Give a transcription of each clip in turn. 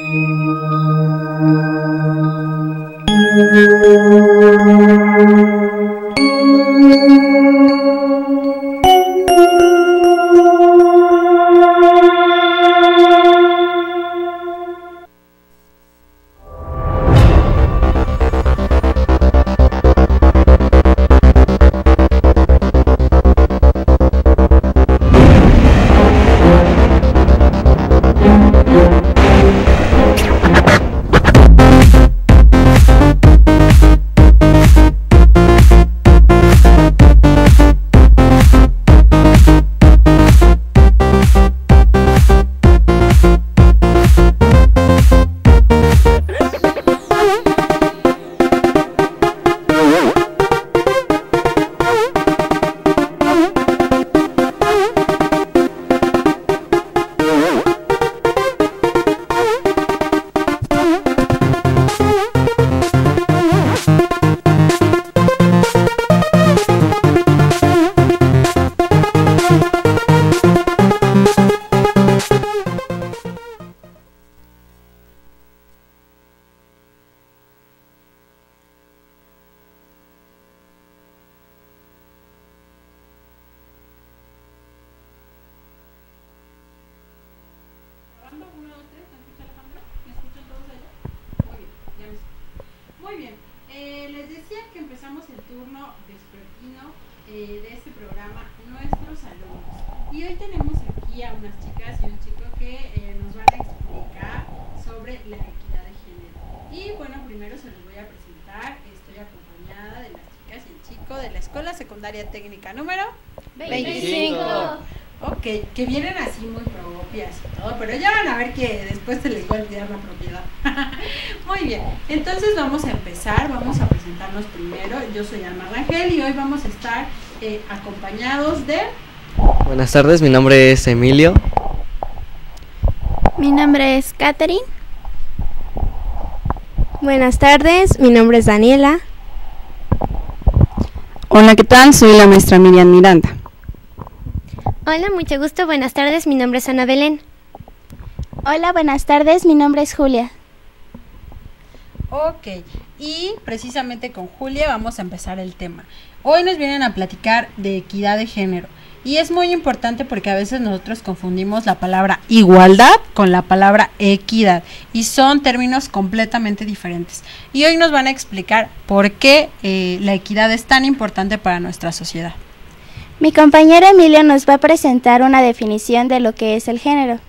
Muy bien, les decía que empezamos el turno vespertino de este programa, Nuestros Alumnos. Y hoy tenemos aquí a unas chicas y un chico que nos van a explicar sobre la equidad de género. Y bueno, primero se los voy a presentar. Estoy acompañada de las chicas y el chico de la Escuela Secundaria Técnica número 25. Ok, que vienen así muy propias y todo, pero ya van a ver que después se les va a olvidar la propiedad. Muy bien, entonces vamos a empezar, vamos a presentarnos primero. Yo soy Alma Rangel y hoy vamos a estar acompañados de... Buenas tardes, mi nombre es Emilio. Mi nombre es Katherine. Buenas tardes, mi nombre es Daniela. Hola, ¿qué tal? Soy la maestra Miriam Miranda. Hola, mucho gusto, buenas tardes, mi nombre es Ana Belén. Hola, buenas tardes, mi nombre es Julia. Ok, y precisamente con Julia vamos a empezar el tema. Hoy nos vienen a platicar de equidad de género. Y es muy importante porque a veces nosotros confundimos la palabra igualdad con la palabra equidad. Y son términos completamente diferentes. Y hoy nos van a explicar por qué la equidad es tan importante para nuestra sociedad. Mi compañero Emilio nos va a presentar una definición de lo que es el género.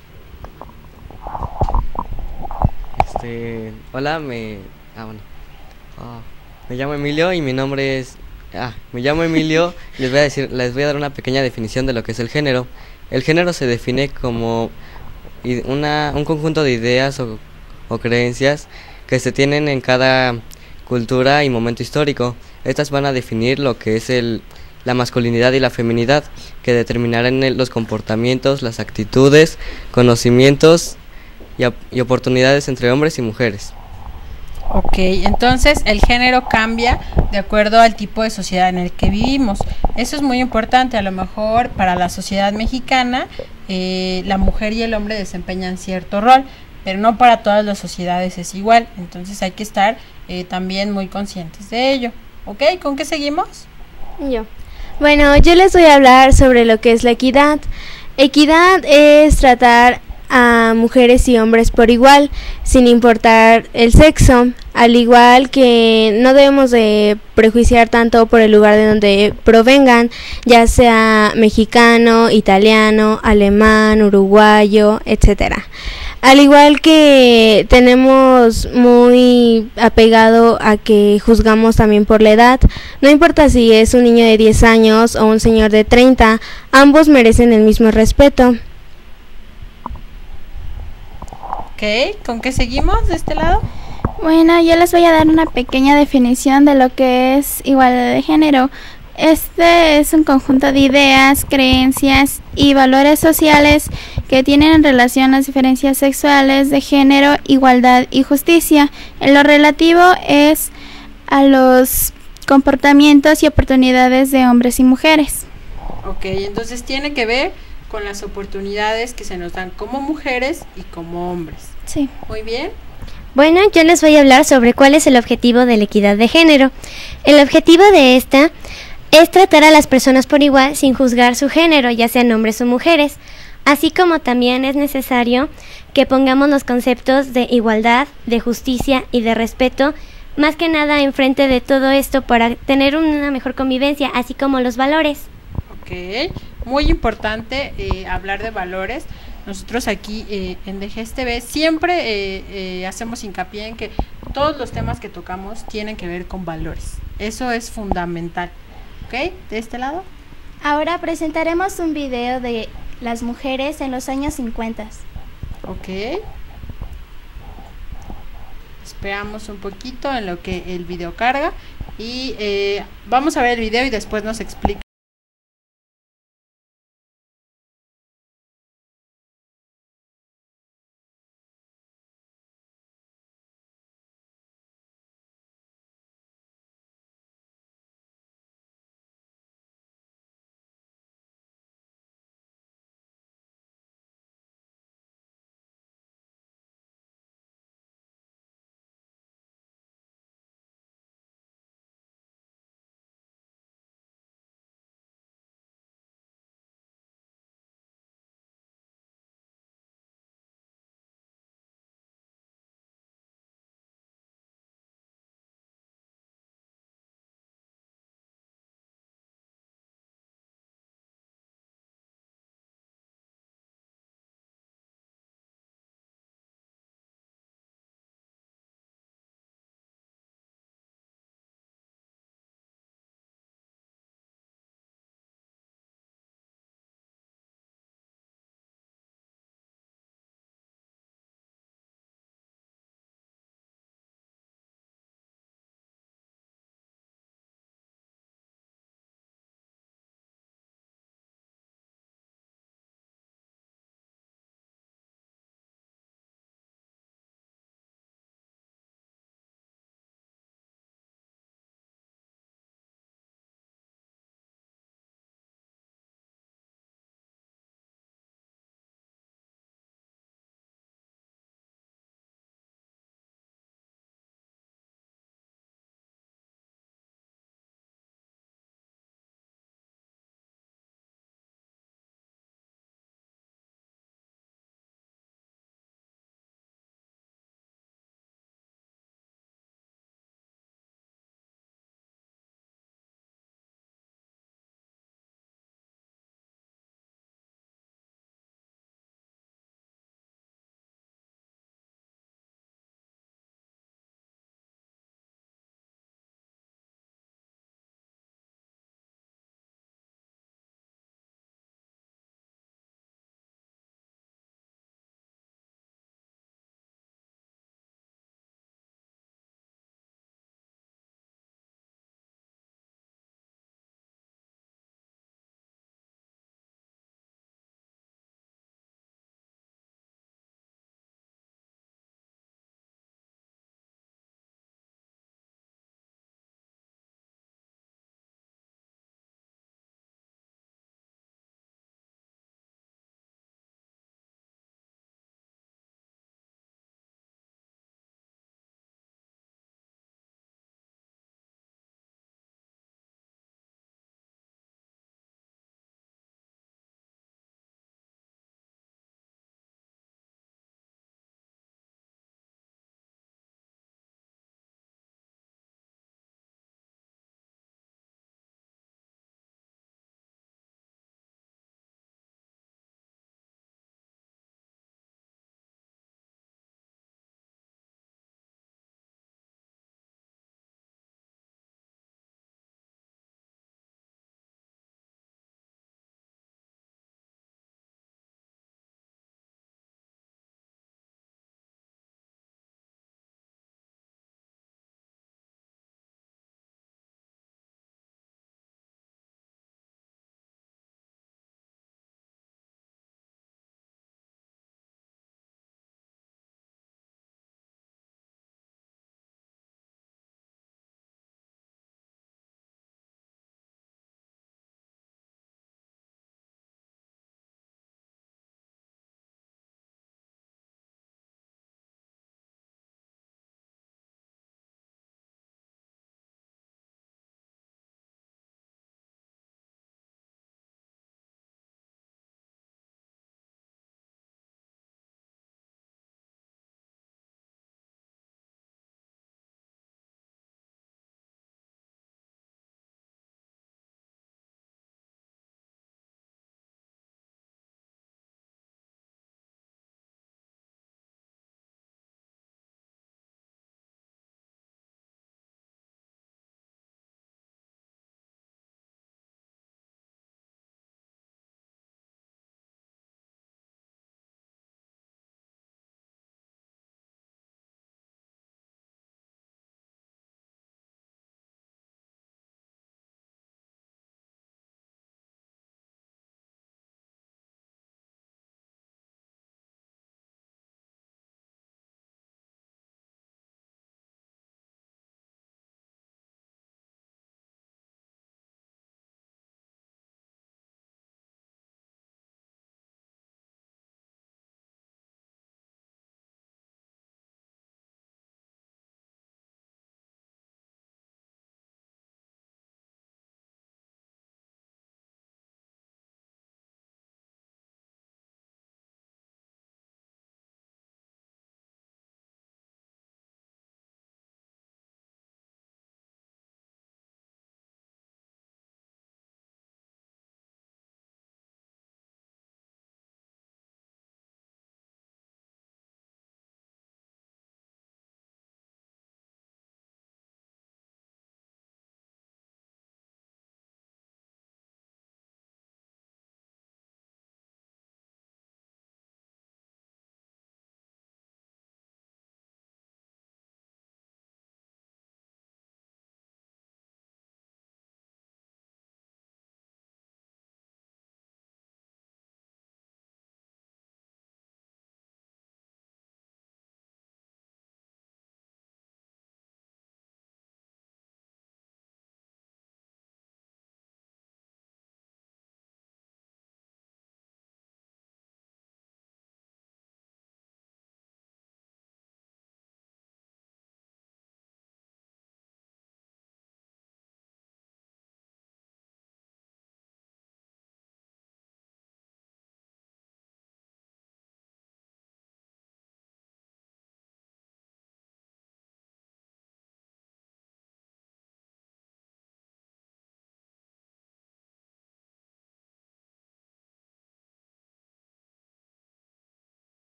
Hola, me llamo Emilio y mi nombre es... me llamo Emilio y les voy a dar una pequeña definición de lo que es el género. El género se define como un conjunto de ideas o creencias que se tienen en cada cultura y momento histórico. Estas van a definir lo que es la masculinidad y la feminidad, que determinarán los comportamientos, las actitudes, conocimientos y oportunidades entre hombres y mujeres. Ok, entonces el género cambia de acuerdo al tipo de sociedad en el que vivimos. Eso es muy importante. A lo mejor para la sociedad mexicana la mujer y el hombre desempeñan cierto rol, pero no para todas las sociedades es igual. Entonces hay que estar también muy conscientes de ello. Ok, ¿con qué seguimos? Bueno, yo les voy a hablar sobre lo que es la equidad. Equidad es tratar a mujeres y hombres por igual, sin importar el sexo, al igual que no debemos de prejuiciar tanto por el lugar de donde provengan, ya sea mexicano, italiano, alemán, uruguayo, etcétera. Al igual que tenemos muy apegado a que juzgamos también por la edad, no importa si es un niño de 10 años o un señor de 30, ambos merecen el mismo respeto. Ok, ¿con qué seguimos de este lado? Bueno, yo les voy a dar una pequeña definición de lo que es igualdad de género. Este es un conjunto de ideas, creencias y valores sociales que tienen en relación las diferencias sexuales, de género, igualdad y justicia. En lo relativo es a los comportamientos y oportunidades de hombres y mujeres. Ok, entonces tiene que ver con las oportunidades que se nos dan como mujeres y como hombres. Sí. Muy bien. Bueno, yo les voy a hablar sobre cuál es el objetivo de la equidad de género. El objetivo de esta es tratar a las personas por igual sin juzgar su género, ya sean hombres o mujeres, así como también es necesario que pongamos los conceptos de igualdad, de justicia y de respeto, más que nada enfrente de todo esto para tener una mejor convivencia, así como los valores. Ok, muy importante hablar de valores. Nosotros aquí en DGSTV siempre hacemos hincapié en que todos los temas que tocamos tienen que ver con valores. Eso es fundamental. ¿Ok? ¿De este lado? Ahora presentaremos un video de las mujeres en los años 50. Ok. Esperamos un poquito en lo que el video carga y vamos a ver el video y después nos explica